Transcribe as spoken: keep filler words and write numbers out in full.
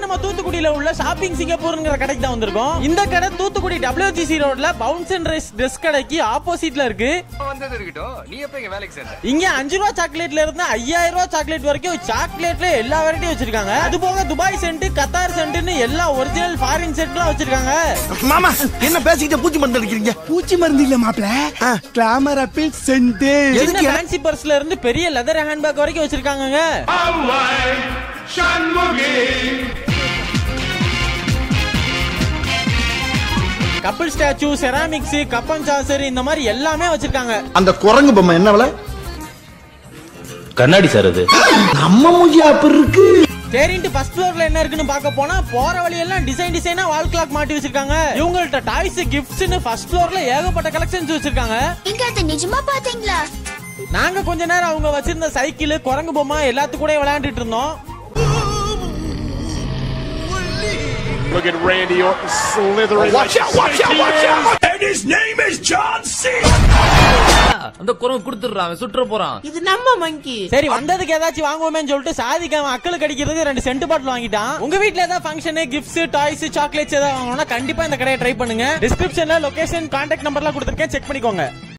நம்ம தூத்துக்குடியில உள்ள ஷாப்பிங் சிங்கப்பூர்ங்கிற கடைக்கு தான் வந்திருக்கோம். இந்த கடை தூத்துக்குடி டபிள்யூ ஜி சி ரோட்ல பவுன்ஸ் அண்ட் ரைஸ் ட்ரெஸ் கடைக்கு ஆப்போசிட்ல இருக்கு. வந்தது இருக்கட்டும், நீ எப்ப இங்க வேலைக்கு சேர்ந்த? இங்க அஞ்சு ரூபா சாக்லேட்ல இருந்து ஐயாயிரம் ரூபாய் சாக்லேட் வரைக்கும் சாக்லேட்ல எல்லா வெரைட்டியும் வச்சிருக்காங்க. அது போக துபாய் சென்ட், கத்தார் சென்ட்னு எல்லா ஒரிஜினல் ஃபாரின் சென்ட்லாம் வச்சிருக்காங்க. மாமா என்ன பேசிக்கிட்டு பூச்சி மருந்து அடிக்கிறீங்க? பூச்சி மருந்து இல்ல மாப்ள, கிளாமர் ஆப்பிள் சென்ட். எதுக்கு ஃபேன்சி பர்ஸ்ல இருந்து பெரிய லெதர் ஹேண்ட்பேக் வரைக்கும் வச்சிருக்காங்க. Couple statue, ceramics, cup and saucer இந்த மாதிரி எல்லாமே வச்சிருக்காங்க. அந்த குரங்கு பொம்மை என்ன விலை? கண்ணாடி சார் அது. நம்ம மூஞ்சி அப்படி இருக்கு. சரின்ட்டு ஃபர்ஸ்ட் ஃப்ளோர்ல என்ன இருக்குன்னு பார்க்க போனா போற வழி எல்லாம் டிசைன் டிசைனா வால் கிளாக் மாட்டி வச்சிருக்காங்க. இவங்கள்ட்ட டாய்ஸ், கிஃப்ட்ஸ்னு ஃபர்ஸ்ட் ஃப்ளோர்ல ஏகப்பட்ட கலெக்ஷன்ஸ் வச்சிருக்காங்க. நீங்க அத நிஜமா பாத்தீங்களா? நாங்க கொஞ்ச நேரம் அவங்க வச்சிருந்த சைக்கிள், குரங்கு பொம்மை எல்லாத்து கூட விளையாண்டுட்டு இருந்தோம். Look at Randy Orton slithering. Watch out, watch out, watch out. And his name is John C. அந்த குரங்கு குடுத்துறான், சுற்ற போறான். இது நம்ம மங்கி. சரி, வந்ததுக்கு ஏதாச்சும் வாங்குவோமேன்னு சொல்லிட்டு சாதிக்கு அவன் அக்கலுக்கு அடிக்கிறதுக்கு ரெண்டு சென்ட் பாட்டில் வாங்கிட்டான். உங்க வீட்ல ஏதாவது ஃபங்க்ஷன், கிஃப்ட்ஸ், டாய்ஸ், சாக்லேட்ஸ் ஏதாவது வாங்கணும்னா கண்டிப்பா இந்த கடையை ட்ரை பண்ணுங்க. டிஸ்கிரிப்ஷன்ல லொகேஷன், கான்டாக்ட் நம்பர்லாம் கொடுத்துருக்கேன், செக் பண்ணிக்கோங்க.